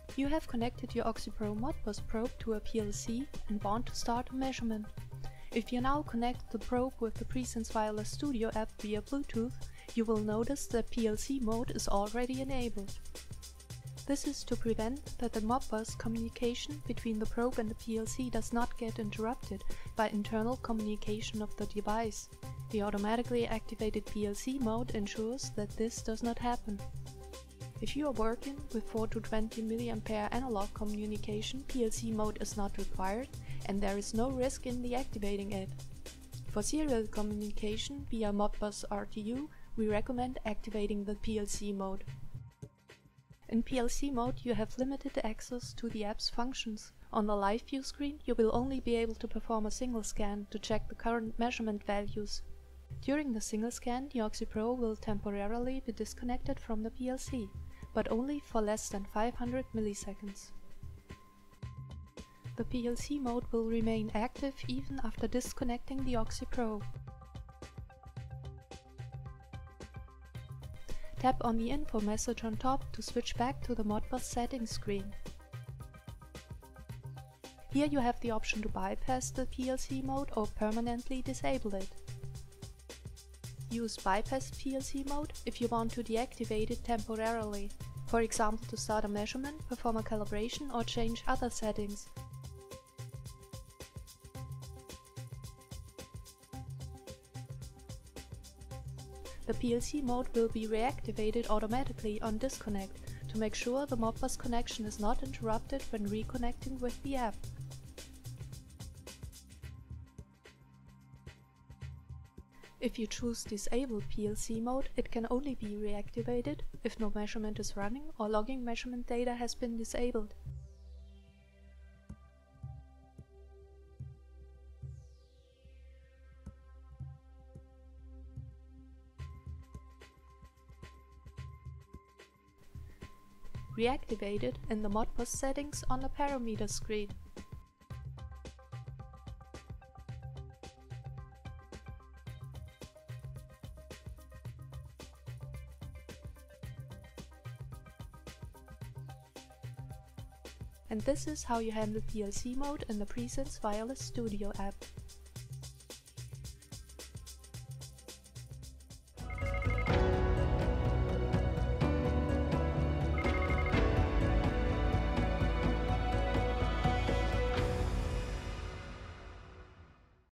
You have connected your OxyPro Modbus probe to a PLC and want to start a measurement. If you now connect the probe with the Presence Wireless Studio app via Bluetooth, you will notice that PLC mode is already enabled. This is to prevent that the Modbus communication between the probe and the PLC does not get interrupted by internal communication of the device. The automatically activated PLC mode ensures that this does not happen. If you are working with 4 to 20 mA analog communication, PLC mode is not required and there is no risk in deactivating it. For serial communication via Modbus RTU, we recommend activating the PLC mode. In PLC mode, you have limited access to the app's functions. On the live view screen, you will only be able to perform a single scan to check the current measurement values. During the single scan, the OxyPro will temporarily be disconnected from the PLC, but only for less than 500 milliseconds. The PLC mode will remain active even after disconnecting the OxyPro. Tap on the info message on top to switch back to the Modbus settings screen. Here you have the option to bypass the PLC mode or permanently disable it. Use Bypass PLC mode if you want to deactivate it temporarily, for example to start a measurement, perform a calibration or change other settings. The PLC mode will be reactivated automatically on disconnect to make sure the Modbus connection is not interrupted when reconnecting with the app. If you choose Disable PLC mode, it can only be reactivated if no measurement is running or logging measurement data has been disabled. Reactivate it in the Modbus settings on the parameter screen. And this is how you handle PLC mode in the Presence Wireless Studio app.